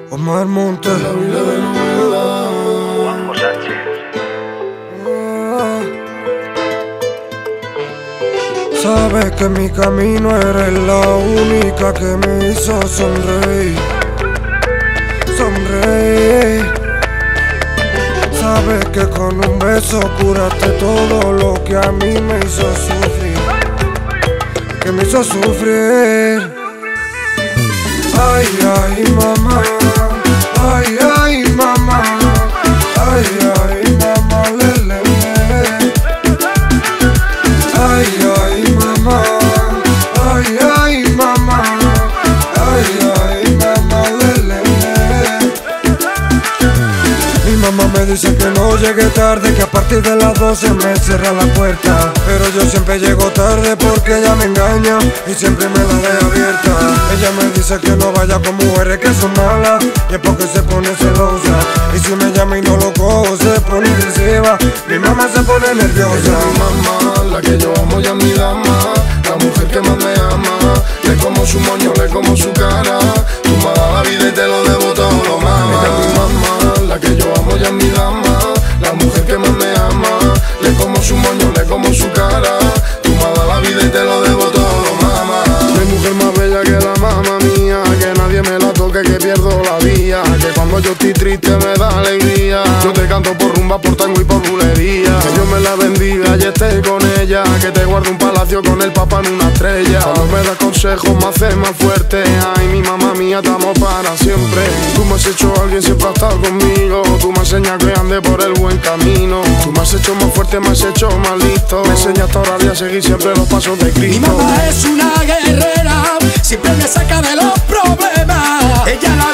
Omar Monte. La vida de novela. Juanjo Sánchez. Sabes que en mi camino eres la única que me hizo sonreír. Sonreír. Sabes que con un beso curaste todo lo que a mí me hizo sufrir. Que me hizo sufrir. Ay, ay, mamá. Ay, ay, mamá. Ay, ay, mamá, lele. Ay, ay, mamá. Ay, ay, mamá. Ay, ay, mamá, lele. Mi mamá me dice que no llegue tarde, que a partir de las 12 me cierra la puerta. Pero yo siempre llego tarde porque ella me engaña y siempre me la deja abierta. Ella me dice que no vaya con mujeres que son malas y es porque se pone celosa. Y si me llama y no lo cojo se pone agresiva. Mi mamá se pone nerviosa. Mi mamá, la que yo amo, ya mi dama, la mujer que más me ama. Le como su moño, le como su cara. Tú me has dado la vida y te lo debo todo, mamá. Ella es mi mamá, la que yo amo, ya mi dama, la mujer que más me ama. Le como su moño, le como su cara. Tú me has dado la vida y te lo debo todo, mamá. Mi mujer más bella que la mamá mía, que nadie me la toque, que pierdo la vía. Que cuando yo estoy triste me da alegría. Yo te canto por rumba, por tango y por bulería. Que Dios me la bendiga y esté con ella. Que te guarde un palacio con el papá en una estrella. Cuando me das consejos me hace más fuerte. Ay, mi mamá mía, estamos para siempre. Tú me has hecho alguien, siempre has estado conmigo. Tú me enseñas que ande por el buen camino. Tú me has hecho más fuerte, me has hecho más listo. Me enseñaste ahora a seguir siempre los pasos de Cristo. Mi mamá es una guerrera, siempre me saca de los problemas. Ella la